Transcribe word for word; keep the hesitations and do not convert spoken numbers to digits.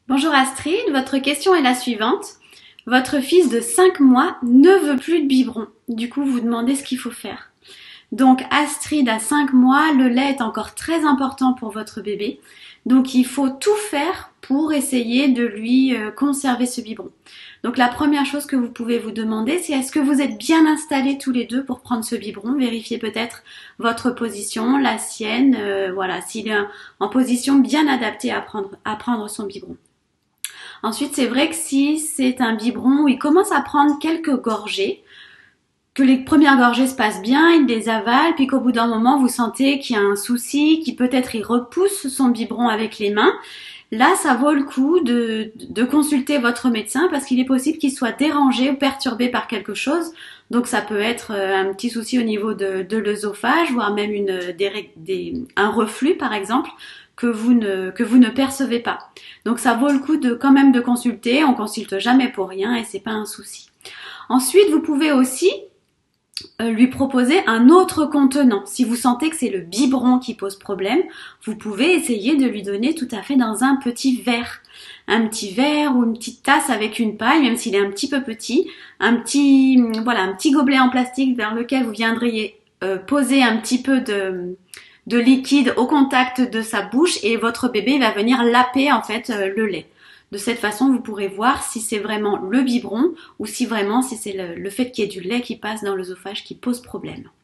Bonjour Astrid, votre question est la suivante. Votre fils de cinq mois ne veut plus de biberon. Du coup, vous demandez ce qu'il faut faire. Donc Astrid a cinq mois, le lait est encore très important pour votre bébé. Donc il faut tout faire pour essayer de lui euh, conserver ce biberon. Donc la première chose que vous pouvez vous demander, c'est est-ce que vous êtes bien installés tous les deux pour prendre ce biberon. Vérifiez peut-être votre position, la sienne, euh, voilà, s'il est en position bien adaptée à prendre, à prendre son biberon. Ensuite, c'est vrai que si c'est un biberon où il commence à prendre quelques gorgées, que les premières gorgées se passent bien, il les avale, puis qu'au bout d'un moment, vous sentez qu'il y a un souci, qu'il peut-être il repousse son biberon avec les mains, là, ça vaut le coup de, de consulter votre médecin parce qu'il est possible qu'il soit dérangé ou perturbé par quelque chose. Donc ça peut être un petit souci au niveau de, de l'œsophage, voire même une, des, des, un reflux par exemple, que vous, ne, que vous ne percevez pas. Donc ça vaut le coup de quand même de consulter, on consulte jamais pour rien et c'est pas un souci. Ensuite, vous pouvez aussi lui proposer un autre contenant. Si vous sentez que c'est le biberon qui pose problème, vous pouvez essayer de lui donner tout à fait dans un petit verre. Un petit verre ou une petite tasse avec une paille, même s'il est un petit peu petit. Un petit, voilà, un petit gobelet en plastique vers lequel vous viendriez euh, poser un petit peu de, de liquide au contact de sa bouche et votre bébé va venir laper en fait euh, le lait. De cette façon, vous pourrez voir si c'est vraiment le biberon ou si vraiment si c'est le, le fait qu'il y ait du lait qui passe dans l'œsophage qui pose problème.